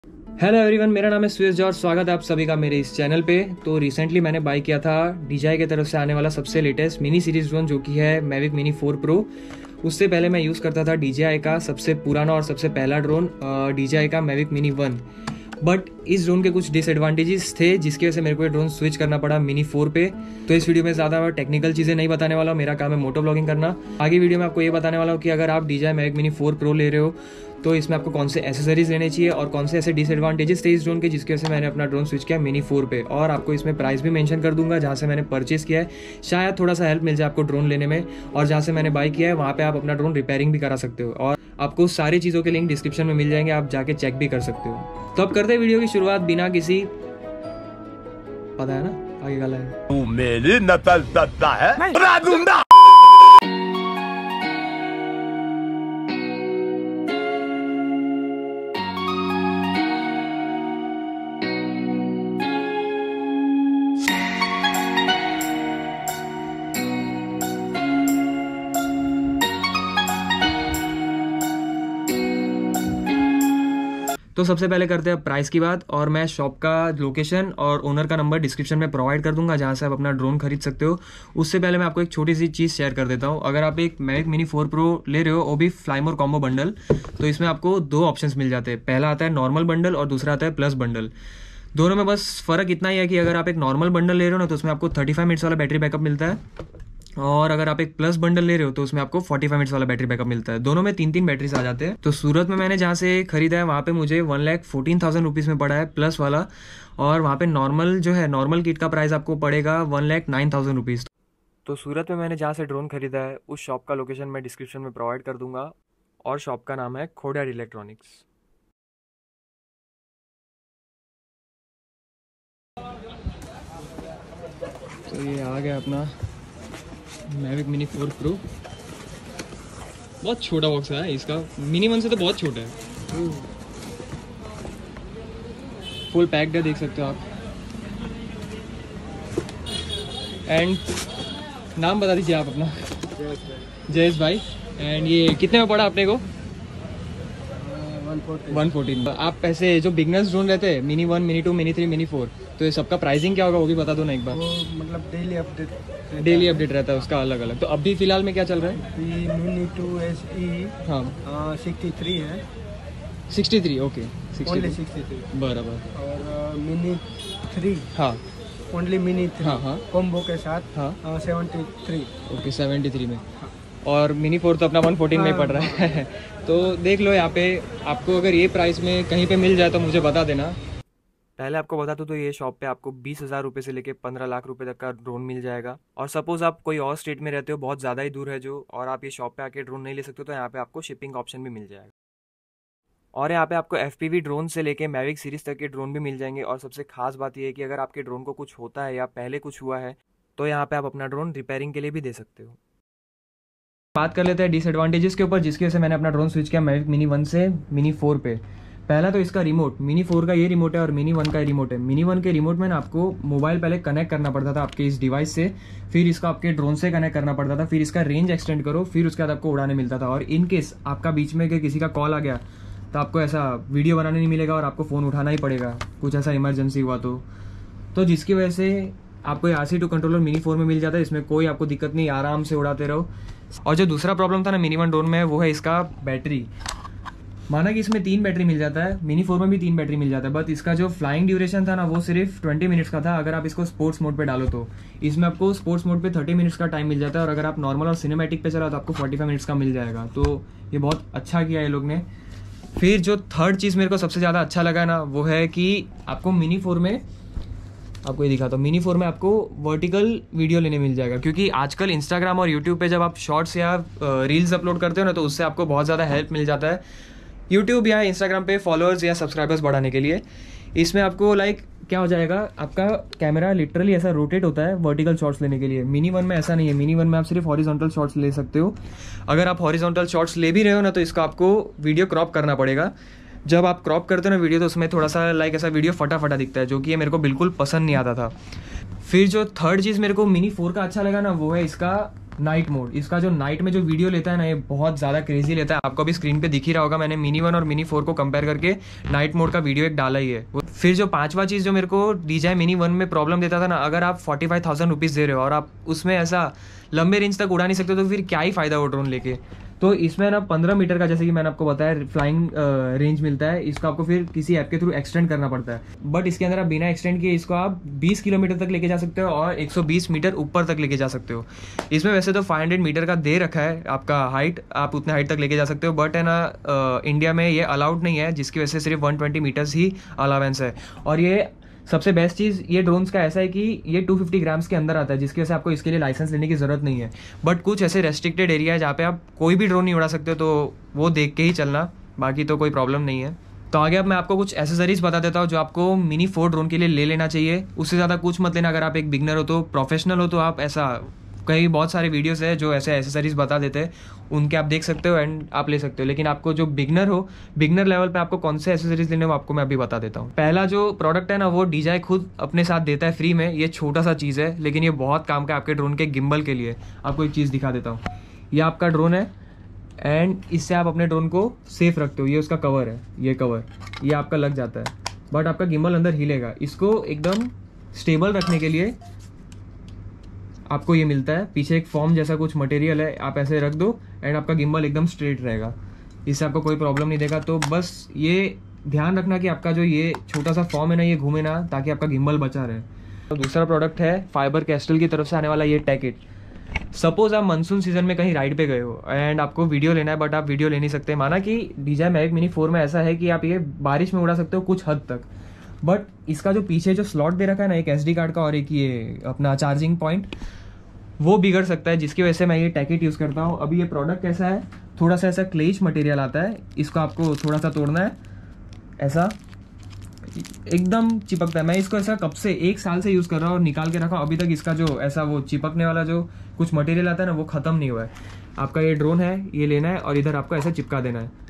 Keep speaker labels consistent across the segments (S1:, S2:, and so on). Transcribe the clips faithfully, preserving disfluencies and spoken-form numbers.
S1: Hello everyone, मेरा नाम है सुयश जॉर्ज। स्वागत है आप सभी का मेरे इस चैनल पे। तो रिसेंटली मैंने बाय किया था डी जे आई की तरफ से आने वाला सबसे लेटेस्ट मिनी सीरीज ड्रोन, जो कि है मैविक मिनी फोर प्रो। उससे पहले मैं यूज़ करता था डी जे आई का सबसे पुराना और सबसे पहला ड्रोन डी जे आई का मैविक मिनी वन। बट इस ड्रोन के कुछ डिसएडवांटेजेस थे, जिसकी वजह से मेरे को ये ड्रोन स्विच करना पड़ा मिनी फोर पे। तो इस वीडियो में ज़्यादा टेक्निकल चीज़ें नहीं बताने वाला हूँ, मेरा काम है मोटो ब्लॉगिंग करना। आगे वीडियो में आपको ये बताने वाला हूँ कि अगर आप D J I Mavic mini four pro ले रहे हो तो इसमें आपको कौन से एसेसरीज लेने चाहिए और कौन से ऐसे डिसएडवांटेजेस थे इस ड्रोन के, जिसकी वजह से मैंने अपना ड्रोन स्विच किया मिनी फोर पे। और आपको इसमें प्राइस भी मेंशन कर दूंगा जहाँ से मैंने परचेस किया है, शायद थोड़ा सा हेल्प मिल जाए आपको ड्रोन लेने में। और जहाँ से मैंने बाय किया है वहाँ पे आप अपना ड्रोन रिपेयरिंग भी करा सकते हो, और आपको सारी चीज़ों के लिंक डिस्क्रिप्शन में मिल जाएंगे, आप जाके चेक भी कर सकते हो। तो अब करते हैं वीडियो की शुरुआत बिना किसी, पता है ना आगे का लाइन,
S2: तू मेरी नकल करता है, उड़ा दूंगा।
S1: तो सबसे पहले करते हैं प्राइस की बात, और मैं शॉप का लोकेशन और ओनर का नंबर डिस्क्रिप्शन में प्रोवाइड कर दूंगा जहां से आप अपना ड्रोन खरीद सकते हो। उससे पहले मैं आपको एक छोटी सी चीज़ शेयर कर देता हूं। अगर आप एक मैविक मिनी फोर प्रो ले रहे हो, वो भी फ्लाईमोर कॉम्बो बंडल, तो इसमें आपको दो ऑप्शंस मिल जाते हैं। पहला आता है नॉर्मल बंडल और दूसरा आता है प्लस बंडल। दोनों में बस फ़र्क इतना ही है कि अगर आप एक नॉर्मल बंडल ले रहे हो ना, तो उसमें आपको थर्टी फाइव मिनट्स वाला बैटरी बैकअप मिलता है, और अगर आप एक प्लस बंडल ले रहे हो तो उसमें आपको पैंतालीस मिनट्स वाला बैटरी बैकअप मिलता है। दोनों में तीन तीन बैटरीज आ जाते हैं। तो सूरत में मैंने जहाँ से खरीदा है वहाँ पे मुझे one lakh fourteen thousand rupees में पड़ा है प्लस वाला, और वहाँ पे नॉर्मल जो है नॉर्मल किट का प्राइस आपको पड़ेगा one lakh nine thousand rupees. तो सूरत में मैंने जहाँ से ड्रोन खरीदा है उस शॉप का लोकेशन मैं डिस्क्रिप्शन में प्रोवाइड कर दूंगा, और शॉप का नाम है खोडियार इलेक्ट्रॉनिक्स। तो ये आ गया अपना मैविक मिनी फोर प्रो। बहुत छोटा बॉक्स है इसका, मिनी वन से तो बहुत छोटा है। फुल पैक्ड है, देख सकते हो आप। एंड नाम बता दीजिए आप अपना। जयेश भाई। एंड ये कितने में पड़ा अपने को? One fourteen. आप ऐसे जो बिगनर्स ड्रोन रहते हैं, mini one, mini two, mini three, mini four, तो ये सबका प्राइसिंग क्या होगा वो भी बता दो ना एक बार।
S3: वो मतलब डेली अपडेट
S1: डेली अपडेट रहता है उसका अलग अलग। तो अभी फिलहाल में क्या चल रहा है?
S3: ये मिनी टू एस ई
S1: हाँ
S3: सिक्सटी थ्री है,
S1: sixty three. Okay
S3: only sixty three.
S1: बराबर।
S3: और मिनी थ्री,
S1: हाँ
S3: ओनली मिनी थ्री,
S1: हाँ हाँ
S3: कॉम्बो के साथ
S1: हाँ
S3: seventy three.
S1: Okay seventy three में। और मिनी फोर तो अपना वन फोर्टीन में पड़ रहा है। तो देख लो यहाँ पे आपको अगर ये प्राइस में कहीं पे मिल जाए तो मुझे बता देना। पहले आपको बता दूँ तो ये शॉप पे आपको बीस हज़ार रुपये से लेके पंद्रह लाख रुपए तक का ड्रोन मिल जाएगा। और सपोज आप कोई और स्टेट में रहते हो, बहुत ज़्यादा ही दूर है जो, और आप ये शॉप पे आके ड्रोन नहीं ले सकते, तो यहाँ पे आपको शिपिंग ऑप्शन भी मिल जाएगा। और यहाँ पे आपको एफ पी वी ड्रोन से लेके मैविक सीरीज तक के ड्रोन भी मिल जाएंगे। और सबसे खास बात यह है कि अगर आपके ड्रोन को कुछ होता है या पहले कुछ हुआ है तो यहाँ पे आप अपना ड्रोन रिपेयरिंग के लिए भी दे सकते हो। बात कर लेते हैं डिसएडवांटेजेस के ऊपर, जिसकी वजह से मैंने अपना ड्रोन स्विच किया मैविक मिनी वन से मिनी फोर पे। पहला तो इसका रिमोट, मिनी फोर का ये रिमोट है और मिनी वन का ये रिमोट है। मिनी वन के रिमोट में ना आपको मोबाइल पहले कनेक्ट करना पड़ता था आपके इस डिवाइस से, फिर इसका आपके ड्रोन से कनेक्ट करना पड़ता था, फिर इसका रेंज एक्सटेंड करो, फिर उसके बाद आपको उड़ाने मिलता था। और इन केस आपका बीच में किसी का कॉल आ गया तो आपको ऐसा वीडियो बनाने नहीं मिलेगा और आपको फ़ोन उठाना ही पड़ेगा, कुछ ऐसा इमरजेंसी हुआ तो तो जिसकी वजह से आपको R C two controller mini four में मिल जाता है। इसमें कोई आपको दिक्कत नहीं, आराम से उड़ाते रहो। और जो दूसरा प्रॉब्लम था ना मिनी वन ड्रोन में, वो है इसका बैटरी। माना कि इसमें तीन बैटरी मिल जाता है, मिनी फोर में भी तीन बैटरी मिल जाता है, बट इसका जो फ्लाइंग ड्यूरेशन था ना वो सिर्फ ट्वेंटी मिनट्स का था। अगर आप इसको स्पोर्ट्स मोड पे डालो तो इसमें आपको स्पोर्ट्स मोड पे थर्टी मिनट्स का टाइम मिल जाता है, और अगर आप नॉर्मल और सिनेमैटिक पे चला तो आपको फोर्टी फाइव मिनट्स का मिल जाएगा। तो ये बहुत अच्छा किया है लोग ने। फिर जो थर्ड चीज़ मेरे को सबसे ज़्यादा अच्छा लगा ना, वो है कि आपको मिनी फोर में, आपको ये दिखाता हूँ, मिनी फोर में आपको वर्टिकल वीडियो लेने मिल जाएगा। क्योंकि आजकल इंस्टाग्राम और यूट्यूब पे जब आप शॉर्ट्स या रील्स अपलोड करते हो ना, तो उससे आपको बहुत ज़्यादा हेल्प मिल जाता है यूट्यूब या इंस्टाग्राम पे फॉलोअर्स या सब्सक्राइबर्स बढ़ाने के लिए। इसमें आपको लाइक क्या हो जाएगा, आपका कैमरा लिटरली ऐसा रोटेट होता है वर्टिकल शॉट्स लेने के लिए। मिनी वन में ऐसा नहीं है, मिनी वन में आप सिर्फ हॉरिजॉन्टल शॉट्स ले सकते हो। अगर आप हॉरिजॉन्टल शॉट्स ले भी रहे हो ना, तो इसका आपको वीडियो क्रॉप करना पड़ेगा। जब आप क्रॉप करते हो ना वीडियो, तो उसमें थोड़ा सा लाइक ऐसा वीडियो फटा फटा दिखता है, जो कि ये मेरे को बिल्कुल पसंद नहीं आता था। फिर जो थर्ड चीज़ मेरे को मिनी फोर का अच्छा लगा ना, वो है इसका नाइट मोड। इसका जो नाइट में जो वीडियो लेता है ना, ये बहुत ज़्यादा क्रेजी लेता है। आपको अभी स्क्रीन पे दिख ही रहा होगा, मैंने मिनी वन और मिनी फोर को कंपेयर करके नाइट मोड का वीडियो एक डाला ही है। फिर जो पांचवा चीज़ जो मेरे को D J I mini one में प्रॉब्लम देता था ना, अगर आप फोर्टी फाइव थाउजेंड रुपीज़ दे रहे हो और आप उसमें ऐसा लंबे रेंज तक उड़ा नहीं सकते तो फिर क्या ही फ़ायदा वो ड्रोन लेके। तो इसमें ना पंद्रह मीटर का, जैसे कि मैंने आपको बताया, फ्लाइंग रेंज मिलता है। इसको आपको फिर किसी ऐप के थ्रू एक्सटेंड करना पड़ता है, बट इसके अंदर आप बिना एक्सटेंड किए इसको आप बीस किलोमीटर तक लेके जा सकते हो और एक सौ बीस मीटर ऊपर तक लेके जा सकते हो। इसमें वैसे तो पाँच सौ मीटर का दे रखा है आपका हाइट, आप उतने हाइट तक लेके जा सकते हो, बट है ना इंडिया में ये अलाउड नहीं है, जिसकी वजह से सिर्फ एक सौ बीस मीटर्स ही अलावेंस है। और ये सबसे बेस्ट चीज़ ये ड्रोन्स का ऐसा है कि ये दो सौ पचास ग्राम्स के अंदर आता है, जिसकी वजह से आपको इसके लिए लाइसेंस लेने की ज़रूरत नहीं है। बट कुछ ऐसे रेस्ट्रिक्टेड एरिया है जहाँ पे आप कोई भी ड्रोन नहीं उड़ा सकते, तो वो देख के ही चलना, बाकी तो कोई प्रॉब्लम नहीं है। तो आगे अब मैं आपको कुछ एसेसरीज बता देता हूँ जो आपको मिनी फोर ड्रोन के लिए ले लेना चाहिए। उससे ज़्यादा कुछ मत लेना। अगर आप एक बिगनर हो तो, प्रोफेशनल हो तो आप ऐसा, कई बहुत सारे वीडियोस है जो ऐसे एसेसरीज बता देते हैं, उनके आप देख सकते हो एंड आप ले सकते हो। लेकिन आपको जो बिगनर हो, बिगनर लेवल पे आपको कौन से एसेसरीज लेने हो आपको मैं अभी बता देता हूँ। पहला जो प्रोडक्ट है ना, वो डी जे आई खुद अपने साथ देता है फ्री में। ये छोटा सा चीज़ है लेकिन ये बहुत काम का है आपके ड्रोन के गिम्बल के लिए। आपको एक चीज़ दिखा देता हूँ, ये आपका ड्रोन है एंड इससे आप अपने ड्रोन को सेफ रखते हो। ये उसका कवर है, ये कवर ये आपका लग जाता है, बट आपका गिम्बल अंदर हिलेगा। इसको एकदम स्टेबल रखने के लिए आपको ये मिलता है, पीछे एक फॉर्म जैसा कुछ मटेरियल है, आप ऐसे रख दो एंड आपका गिम्बल एकदम स्ट्रेट रहेगा, इससे आपको कोई प्रॉब्लम नहीं देगा। तो बस ये ध्यान रखना कि आपका जो ये छोटा सा फॉर्म है ना, ये घूमे ना, ताकि आपका गिम्बल बचा रहे। तो दूसरा प्रोडक्ट है फाइबर कैस्टल की तरफ से आने वाला ये टैकेट। सपोज आप मानसून सीजन में कहीं राइड पे गए हो एंड आपको वीडियो लेना है, बट आप वीडियो ले नहीं सकते। माना कि D J I Mavic mini four में ऐसा है कि आप ये बारिश में उड़ा सकते हो कुछ हद तक, बट इसका जो पीछे जो स्लॉट दे रखा है ना, एक एस डी कार्ड का और एक ये अपना चार्जिंग पॉइंट, वो बिगड़ सकता है, जिसकी वजह से मैं ये टैकेट यूज़ करता हूँ। अभी ये प्रोडक्ट कैसा है, थोड़ा सा ऐसा क्लेश मटेरियल आता है, इसको आपको थोड़ा सा तोड़ना है, ऐसा एकदम चिपकता है। मैं इसको ऐसा कब से एक साल से यूज़ कर रहा हूँ और निकाल के रखा हूँ, अभी तक इसका जो ऐसा वो चिपकने वाला जो कुछ मटेरियल आता है ना, वो ख़त्म नहीं हुआ है। आपका ये ड्रोन है, ये लेना है और इधर आपको ऐसा चिपका देना है।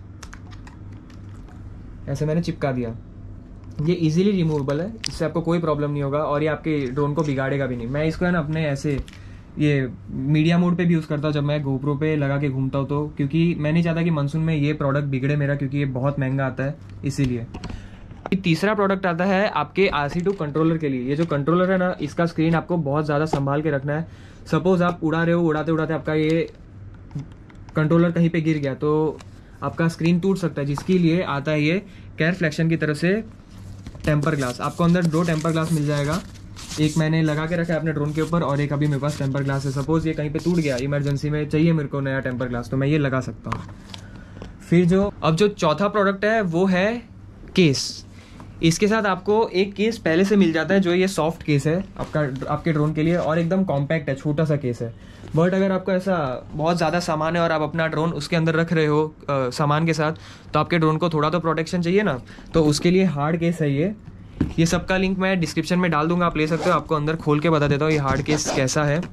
S1: ऐसे मैंने चिपका दिया, ये इजीली रिमूवेबल है, इससे आपको कोई प्रॉब्लम नहीं होगा और ये आपके ड्रोन को बिगाड़ेगा भी नहीं। मैं इसको है ना अपने ऐसे ये मीडिया मोड पे भी यूज़ करता हूँ जब मैं गोप्रो पे लगा के घूमता हूँ, तो क्योंकि मैं नहीं चाहता कि मानसून में ये प्रोडक्ट बिगड़े मेरा, क्योंकि ये बहुत महंगा आता है इसीलिए। तीसरा प्रोडक्ट आता है आपके आर सी टू कंट्रोलर के लिए। ये जो कंट्रोलर है ना, इसका स्क्रीन आपको बहुत ज़्यादा संभाल के रखना है। सपोज आप उड़ा रहे हो, उड़ाते उड़ाते आपका ये कंट्रोलर कहीं पे गिर गया तो आपका स्क्रीन टूट सकता है, जिसके लिए आता है ये कैरफ्लेक्शन की तरफ से टेम्पर ग्लास। आपको अंदर दो टेम्पर ग्लास मिल जाएगा, एक मैंने लगा के रखा है अपने ड्रोन के ऊपर और एक अभी मेरे पास टेम्पर ग्लास है। सपोज ये कहीं पे टूट गया, इमरजेंसी में चाहिए मेरे को नया टेम्पर ग्लास, तो मैं ये लगा सकता हूँ। फिर जो अब जो चौथा प्रोडक्ट है वो है केस। इसके साथ आपको एक केस पहले से मिल जाता है, जो ये सॉफ्ट केस है आपका आपके ड्रोन के लिए और एकदम कॉम्पैक्ट है, छोटा सा केस है। बट अगर आपको ऐसा बहुत ज़्यादा सामान है और आप अपना ड्रोन उसके अंदर रख रहे हो आ, सामान के साथ, तो आपके ड्रोन को थोड़ा तो प्रोटेक्शन चाहिए ना, तो उसके लिए हार्ड केस है ये। ये सबका लिंक मैं डिस्क्रिप्शन में डाल दूंगा, आप ले सकते हो। आपको अंदर खोल के बता देता हूँ ये हार्ड केस कैसा है।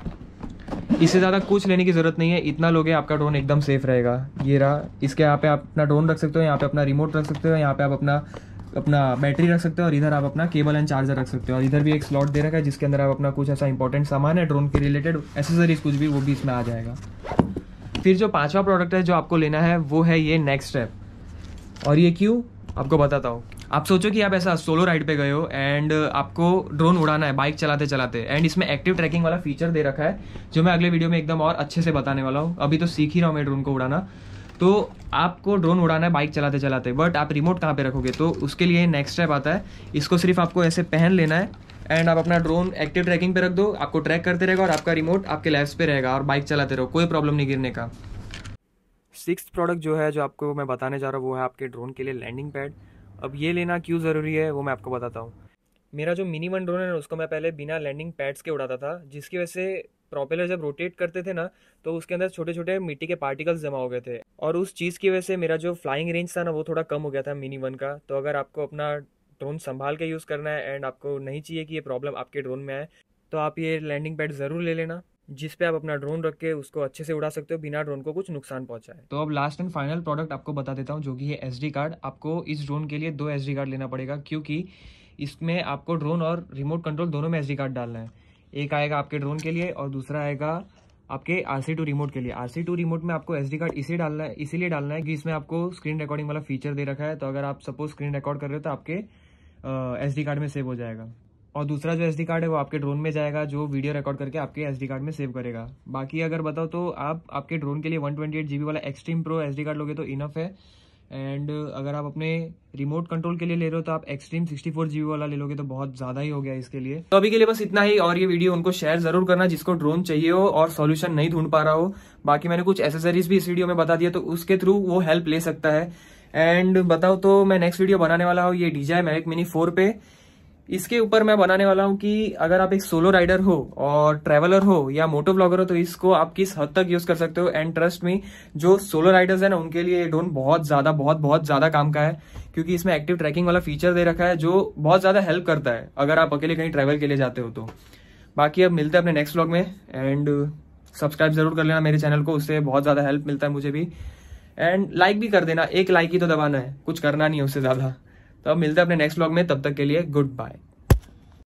S1: इससे ज़्यादा कुछ लेने की ज़रूरत नहीं है, इतना लोगे आपका ड्रोन एकदम सेफ रहेगा। ये रहा, इसके यहाँ पे आप अपना ड्रोन रख सकते हो, यहाँ पे अपना रिमोट रख सकते हो, यहाँ पे आप अपना अपना बैटरी रख सकते हो और इधर आप अपना केबल एंड चार्जर रख सकते हो। और इधर भी एक स्लॉट दे रखा है जिसके अंदर आप अपना कुछ ऐसा इंपॉर्टेंट सामान है ड्रोन के रिलेटेड, एसेसरीज कुछ भी, वो भी इसमें आ जाएगा। फिर जो पांचवा प्रोडक्ट है जो आपको लेना है वो है ये नेक्स्ट स्टेप। और ये क्यों आपको बताता हूँ। आप सोचो कि आप ऐसा सोलो राइड पे गए हो एंड आपको ड्रोन उड़ाना है बाइक चलाते चलाते, एंड इसमें एक्टिव ट्रैकिंग वाला फीचर दे रखा है जो मैं अगले वीडियो में एकदम और अच्छे से बताने वाला हूँ। अभी तो सीख ही रहा हूँ मैं ड्रोन को उड़ाना। तो आपको ड्रोन उड़ाना है बाइक चलाते चलाते, बट आप रिमोट कहाँ पे रखोगे, तो उसके लिए नेक्स्ट स्टेप आता है। इसको सिर्फ आपको ऐसे पहन लेना है एंड आप अपना ड्रोन एक्टिव ट्रैकिंग पे रख दो, आपको ट्रैक करते रहेगा और आपका रिमोट आपके लेफ्ट पे रहेगा और बाइक चलाते रहो, कोई प्रॉब्लम नहीं गिरने का। सिक्स्थ प्रोडक्ट जो है जो आपको मैं बताने जा रहा हूँ वो है आपके ड्रोन के लिए लैंडिंग पैड। अब ये लेना क्यों ज़रूरी है वो मैं आपको बताता हूँ। मेरा जो मिनी वन ड्रोन है उसको मैं पहले बिना लैंडिंग पैड्स के उड़ाता था, जिसकी वजह से प्रोपेलर जब रोटेट करते थे ना तो उसके अंदर छोटे छोटे मिट्टी के पार्टिकल्स जमा हो गए थे, और उस चीज़ की वजह से मेरा जो फ्लाइंग रेंज था ना वो थोड़ा कम हो गया था मिनी वन का। तो अगर आपको अपना ड्रोन संभाल के यूज़ करना है एंड आपको नहीं चाहिए कि ये प्रॉब्लम आपके ड्रोन में आए, तो आप ये लैंडिंग पैड ज़रूर ले लेना, जिस पे आप अपना ड्रोन रख के उसको अच्छे से उड़ा सकते हो बिना ड्रोन को कुछ नुकसान पहुंचाए। तो अब लास्ट एंड फाइनल प्रोडक्ट आपको बता देता हूँ, जो कि है एस डी कार्ड। आपको इस ड्रोन के लिए दो एस डी कार्ड लेना पड़ेगा, क्योंकि इसमें आपको ड्रोन और रिमोट कंट्रोल दोनों में एस डी कार्ड डालना है। एक आएगा आपके ड्रोन के लिए और दूसरा आएगा आपके आर सी टू रिमोट के लिए। आर सी टू रिमोट में आपको एस डी कार्ड इसे डालना है, इसीलिए डालना है कि इसमें आपको स्क्रीन रिकॉर्डिंग वाला फीचर दे रखा है। तो अगर आप सपोज स्क्रीन रिकॉर्ड कर रहे हो तो आपके एस डी कार्ड में सेव हो जाएगा। और दूसरा जो एस डी कार्ड है वो आपके ड्रोन में जाएगा, जो वीडियो रिकॉर्ड करके आपके एस डी कार्ड में सेव करेगा। बाकी अगर बताओ तो आप आपके ड्रोन के लिए one twenty eight G B वाला extreme pro S D card लोगे तो इनफ है। एंड अगर आप अपने रिमोट कंट्रोल के लिए ले रहे हो तो आप एक्सट्रीम सिक्सटी फोर जीबी वाला ले लोगे तो बहुत ज्यादा ही हो गया इसके लिए। तो अभी के लिए बस इतना ही, और ये वीडियो उनको शेयर जरूर करना जिसको ड्रोन चाहिए हो और सॉल्यूशन नहीं ढूंढ पा रहा हो। बाकी मैंने कुछ एसेसरीज भी इस वीडियो में बता दिया, तो उसके थ्रू वो हेल्प ले सकता है। एंड बताओ तो मैं नेक्स्ट वीडियो बनाने वाला हूँ ये D J I Mavic mini four पे। इसके ऊपर मैं बनाने वाला हूं कि अगर आप एक सोलो राइडर हो और ट्रैवलर हो या मोटो ब्लॉगर हो तो इसको आप किस हद तक यूज कर सकते हो। एंड ट्रस्ट मी, जो सोलो राइडर्स है ना उनके लिए ये ड्रोन बहुत ज्यादा बहुत बहुत ज्यादा काम का है, क्योंकि इसमें एक्टिव ट्रैकिंग वाला फीचर दे रखा है जो बहुत ज्यादा हेल्प करता है अगर आप अकेले कहीं ट्रैवल के लिए जाते हो तो। बाकी अब मिलते हैं अपने नेक्स्ट व्लॉग में। एंड सब्सक्राइब जरूर कर लेना मेरे चैनल को, उससे बहुत ज्यादा हेल्प मिलता है मुझे भी। एंड लाइक भी कर देना, एक लाइक ही तो दबाना है, कुछ करना नहीं है उससे ज्यादा। तो अब मिलते हैं अपने नेक्स्ट व्लॉग में, तब तक के लिए गुड बाय।